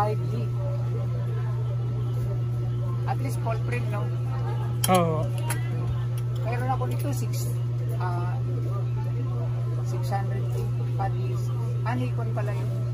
5D. At least full frame, no? Oo. Mayroon ako nito 600 padis. Anikon pala yun.